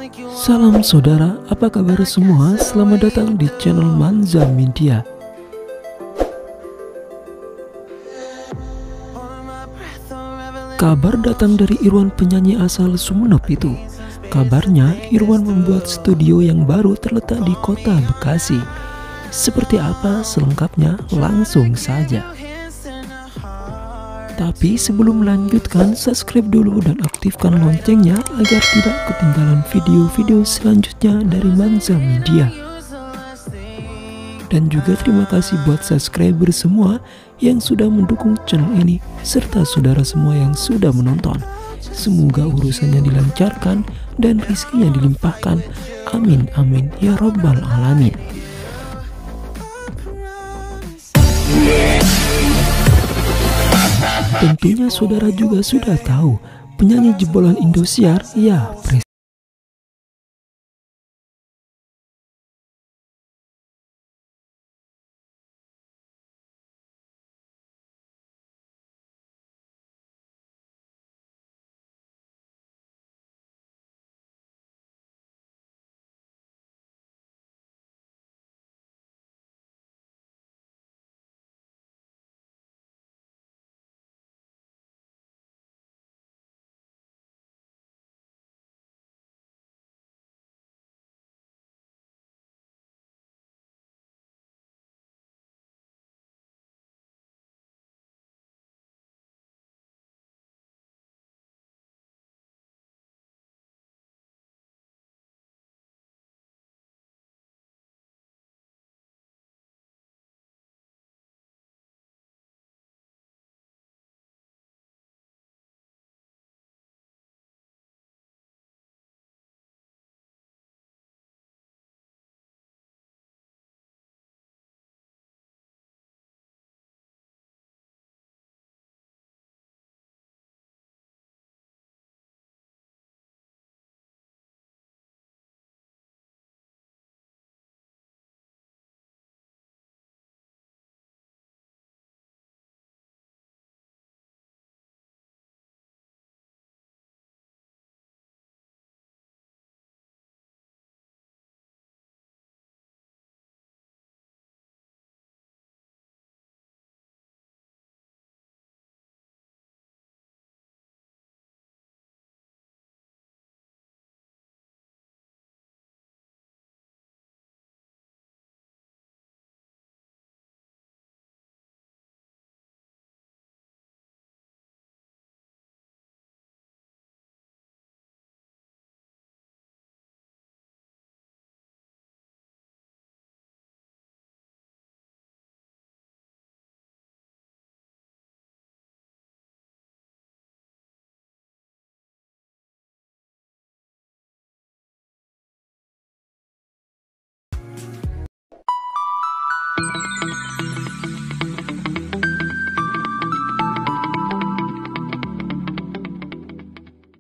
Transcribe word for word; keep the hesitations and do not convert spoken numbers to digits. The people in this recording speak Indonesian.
Salam saudara, apa kabar semua? Selamat datang di channel Manza Media. Kabar datang dari Irwan, penyanyi asal Sumeneb itu. Kabarnya Irwan membuat studio yang baru terletak di kota Bekasi. Seperti apa selengkapnya? Langsung saja. Tapi sebelum melanjutkan, subscribe dulu dan aktifkan loncengnya agar tidak ketinggalan video-video selanjutnya dari Manza Media. Dan juga terima kasih buat subscriber semua yang sudah mendukung channel ini, serta saudara semua yang sudah menonton. Semoga urusannya dilancarkan dan rezekinya dilimpahkan. Amin amin ya robbal alamin. Tentunya saudara juga sudah tahu, penyanyi jebolan Indosiar, ya Pres.